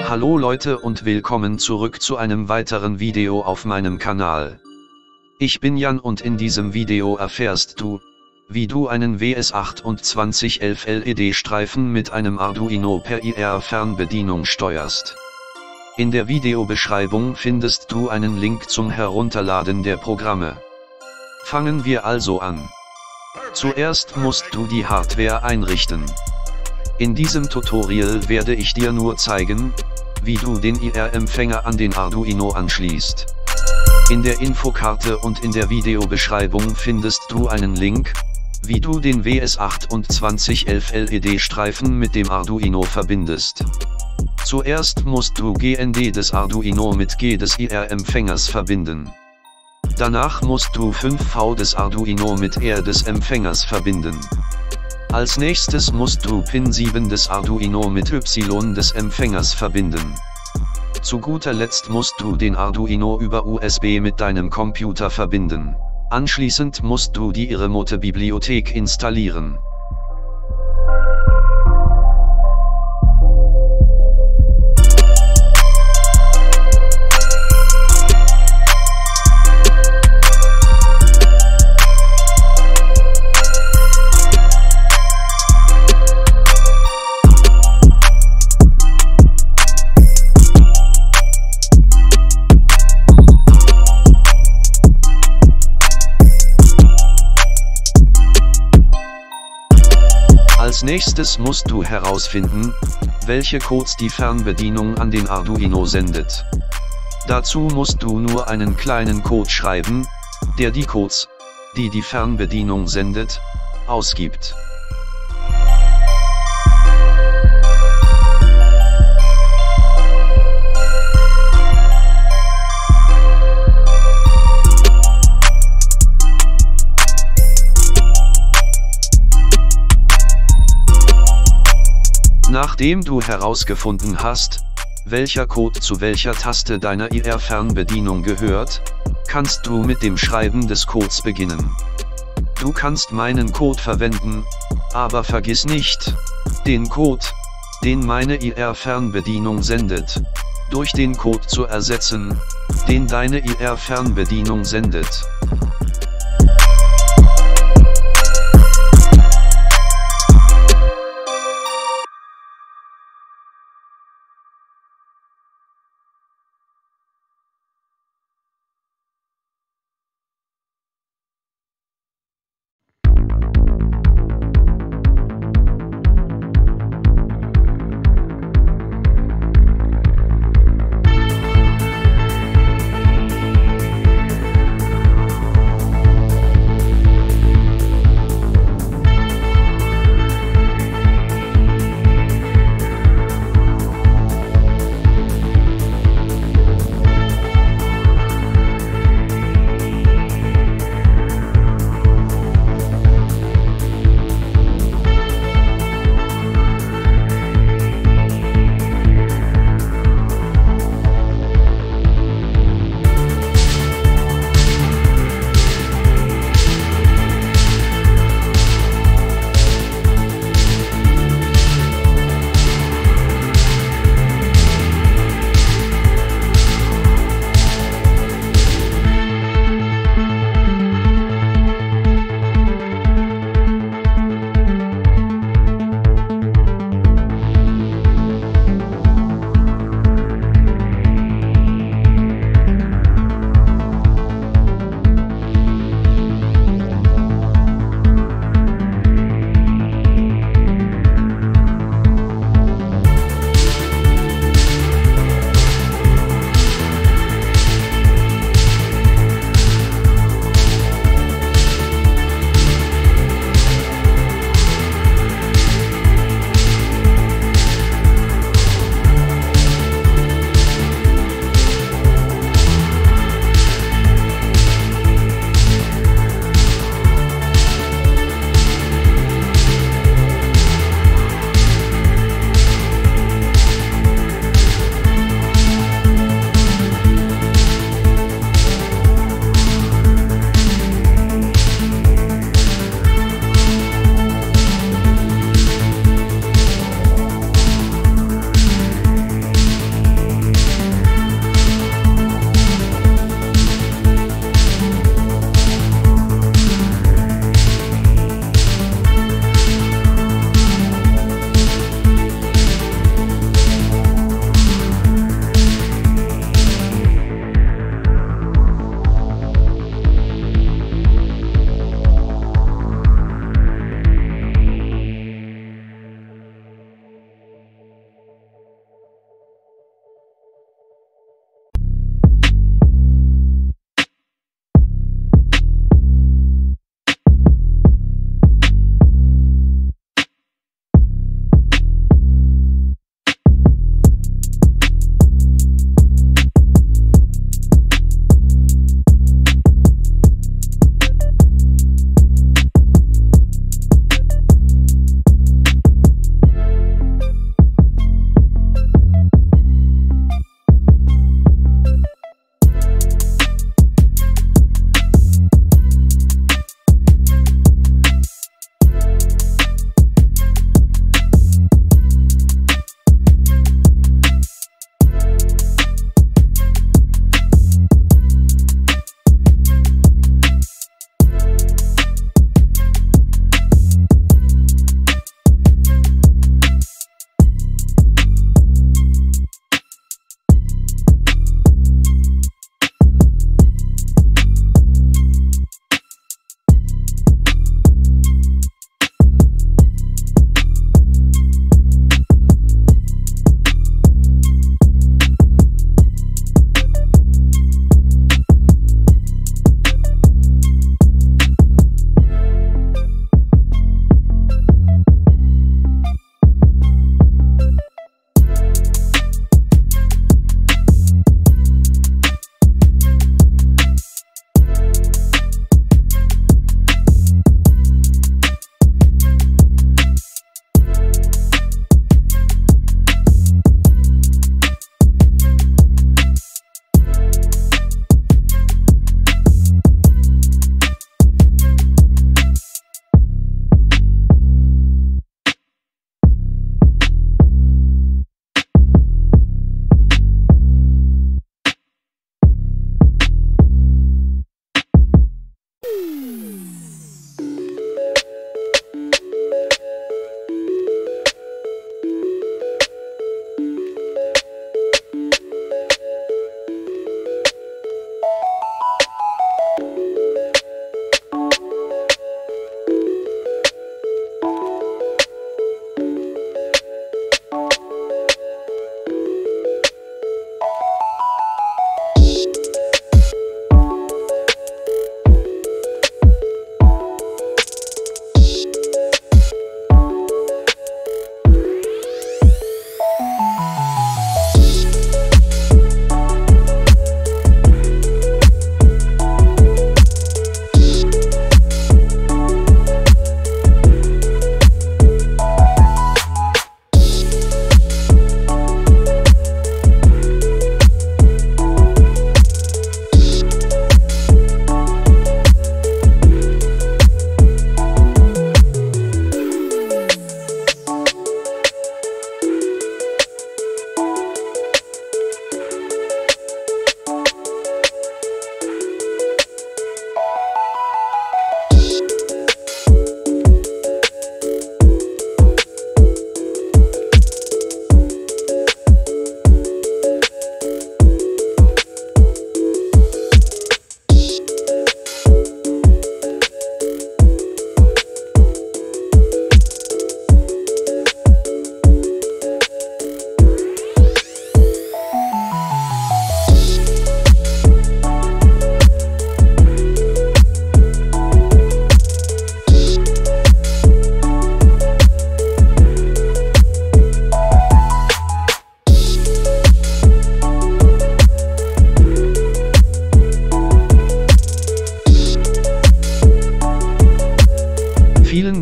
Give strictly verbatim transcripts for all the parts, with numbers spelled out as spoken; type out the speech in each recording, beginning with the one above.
Hallo Leute und willkommen zurück zu einem weiteren Video auf meinem Kanal. Ich bin Jan und in diesem Video erfährst du, wie du einen W S achtundzwanzig elf L E D-Streifen mit einem Arduino per I R-Fernbedienung steuerst. In der Videobeschreibung findest du einen Link zum Herunterladen der Programme. Fangen wir also an. Zuerst musst du die Hardware einrichten. In diesem Tutorial werde ich dir nur zeigen, wie du den I R-Empfänger an den Arduino anschließt. In der Infokarte und in der Videobeschreibung findest du einen Link, wie du den W S achtundzwanzig elf L E D-Streifen mit dem Arduino verbindest. Zuerst musst du G N D des Arduino mit G des I R-Empfängers verbinden. Danach musst du fünf V des Arduino mit R des Empfängers verbinden. Als nächstes musst du Pin sieben des Arduino mit Y des Empfängers verbinden. Zu guter Letzt musst du den Arduino über U S B mit deinem Computer verbinden. Anschließend musst du die Remote-Bibliothek installieren. Als nächstes musst du herausfinden, welche Codes die Fernbedienung an den Arduino sendet. Dazu musst du nur einen kleinen Code schreiben, der die Codes, die die Fernbedienung sendet, ausgibt. Nachdem du herausgefunden hast, welcher Code zu welcher Taste deiner I R-Fernbedienung gehört, kannst du mit dem Schreiben des Codes beginnen. Du kannst meinen Code verwenden, aber vergiss nicht, den Code, den meine I R-Fernbedienung sendet, durch den Code zu ersetzen, den deine I R-Fernbedienung sendet.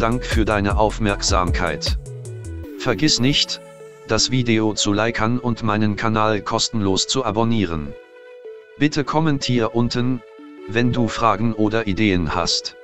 Dank für deine Aufmerksamkeit. Vergiss nicht, das Video zu liken und meinen Kanal kostenlos zu abonnieren. Bitte kommentier unten, wenn du Fragen oder Ideen hast.